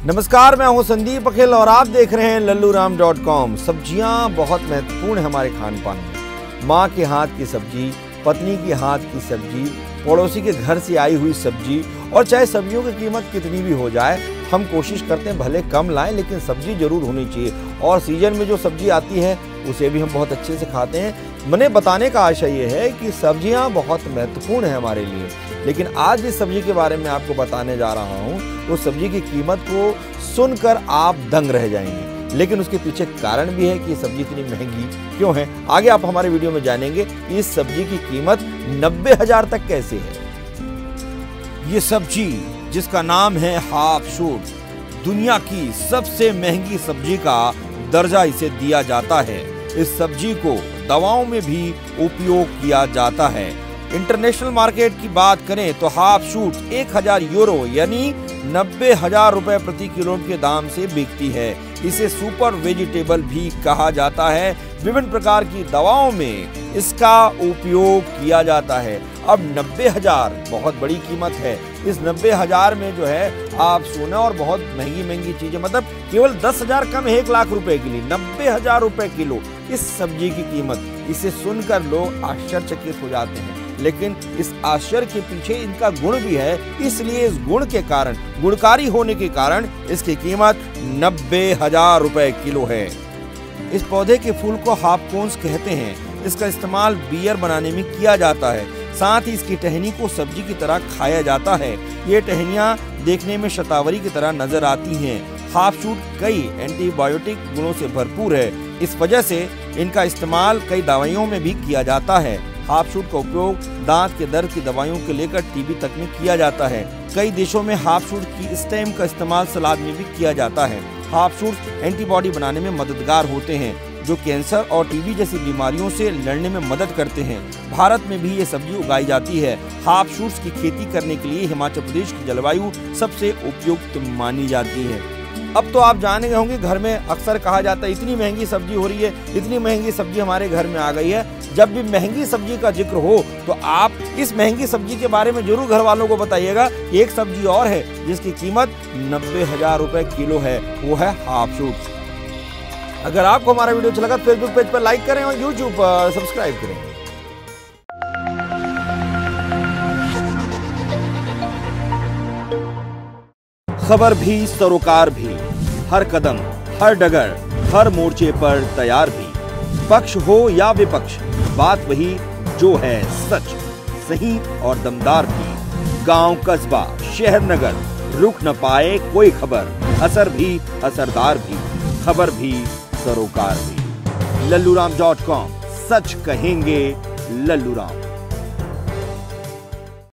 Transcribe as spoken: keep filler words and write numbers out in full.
नमस्कार, मैं हूं संदीप अखिल और आप देख रहे हैं लल्लू राम डॉट कॉम। सब्जियां बहुत महत्वपूर्ण है हमारे खान पान में। माँ के हाथ की सब्जी, पत्नी के हाथ की सब्जी, पड़ोसी के घर से आई हुई सब्जी, और चाहे सब्जियों की कीमत कितनी भी हो जाए, हम कोशिश करते हैं भले कम लाएं लेकिन सब्जी जरूर होनी चाहिए। और सीजन में जो सब्जी आती है उसे भी हम बहुत अच्छे से खाते हैं। मैंने बताने का आशय ये है कि सब्जियां बहुत महत्वपूर्ण है हमारे लिए। लेकिन आज जिस सब्जी के बारे में आपको बताने जा रहा हूँ उस सब्जी की कीमत को सुनकर आप दंग रह जाएंगे। लेकिन उसके पीछे कारण भी है कि ये सब्जी इतनी महंगी क्यों है। आगे आप हमारे वीडियो में जानेंगे कि इस सब्जी की कीमत नब्बे हजार तक कैसे है। ये सब्जी जिसका नाम है हाफ शूट, दुनिया की सबसे महंगी सब्जी का दर्जा इसे दिया जाता है। इस सब्जी को दवाओं में भी उपयोग किया जाता है। इंटरनेशनल मार्केट की बात करें तो हाफ शूट एक हजार यूरो यानी नब्बे हजार रुपए प्रति किलो के दाम से बिकती है। इसे सुपर वेजिटेबल भी कहा जाता है। विभिन्न प्रकार की दवाओं में इसका उपयोग किया जाता है। अब नब्बे हजार बहुत बड़ी कीमत है। इस नब्बे हजार में जो है आप सोना और बहुत महंगी महंगी चीजें, मतलब केवल दस हजार कम है एक लाख रुपए के लिए, नब्बे हजार रुपए किलो इस सब्जी की कीमत। इसे सुनकर लोग आश्चर्यचकित हो जाते हैं, लेकिन इस आश्चर्य के पीछे इनका गुण भी है। इसलिए इस गुण के कारण, गुणकारी होने के कारण इसकी कीमत नब्बे हजार रुपए किलो है। इस पौधे के फूल को हाफकोन्स कहते हैं। इसका इस्तेमाल बियर बनाने में किया जाता है। साथ ही इसकी टहनी को सब्जी की तरह खाया जाता है। ये टहनियाँ देखने में शतावरी की तरह नजर आती हैं। हाफ शूट कई एंटीबायोटिक गुणों से भरपूर है। इस वजह से इनका इस्तेमाल कई दवाइयों में भी किया जाता है। हाफ शूट का उपयोग दांत के दर्द की दवाइयों के लेकर टीबी तक में किया जाता है। कई देशों में हाफ शूट की स्टेम का इस्तेमाल सलाद में भी किया जाता है। हाफ शूट एंटीबॉडी बनाने में मददगार होते हैं जो कैंसर और टीबी जैसी बीमारियों से लड़ने में मदद करते हैं। भारत में भी ये सब्जी उगाई जाती है। हाफ शूट्स की खेती करने के लिए हिमाचल प्रदेश की जलवायु सबसे उपयुक्त मानी जाती है। अब तो आप जाने गए होंगे, घर में अक्सर कहा जाता है इतनी महंगी सब्जी हो रही है, इतनी महंगी सब्जी हमारे घर में आ गई है। जब भी महंगी सब्जी का जिक्र हो तो आप इस महंगी सब्जी के बारे में जरूर घर वालों को बताइएगा कि एक सब्जी और है जिसकी कीमत नब्बे हजार रुपए किलो है, वो है हाफ शूट। अगर आपको हमारा वीडियो अच्छा लगा फेसबुक पेज पर लाइक करें और यूट्यूब पर सब्सक्राइब करें। खबर भी सरोकार भी, हर कदम हर डगर हर मोर्चे पर तैयार भी। पक्ष हो या विपक्ष, बात वही जो है सच, सही और दमदार भी। गांव कस्बा शहर नगर, रुक न पाए कोई खबर, असर भी असरदार भी, खबर भी सरोकार भी। लल्लू राम डॉट कॉम, सच कहेंगे लल्लू राम।